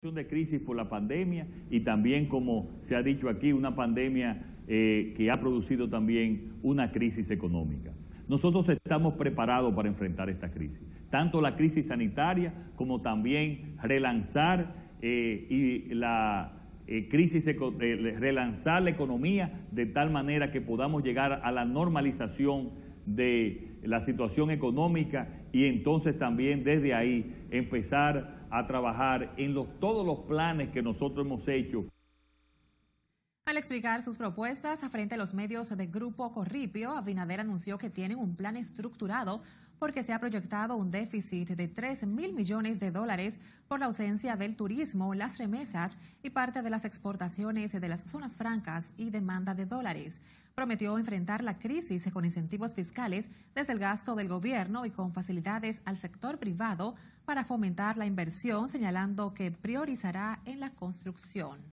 de crisis por la pandemia y también, como se ha dicho aquí, una pandemia que ha producido también una crisis económica. Nosotros estamos preparados para enfrentar esta crisis, tanto la crisis sanitaria como también relanzar relanzar la economía de tal manera que podamos llegar a la normalización de la situación económica y entonces también desde ahí empezar a trabajar en todos los planes que nosotros hemos hecho. Al explicar sus propuestas frente a los medios de Grupo Corripio, Abinader anunció que tienen un plan estructurado porque se ha proyectado un déficit de 3.000 millones de dólares por la ausencia del turismo, las remesas y parte de las exportaciones de las zonas francas y demanda de dólares. Prometió enfrentar la crisis con incentivos fiscales desde el gasto del gobierno y con facilidades al sector privado para fomentar la inversión, señalando que priorizará en la construcción.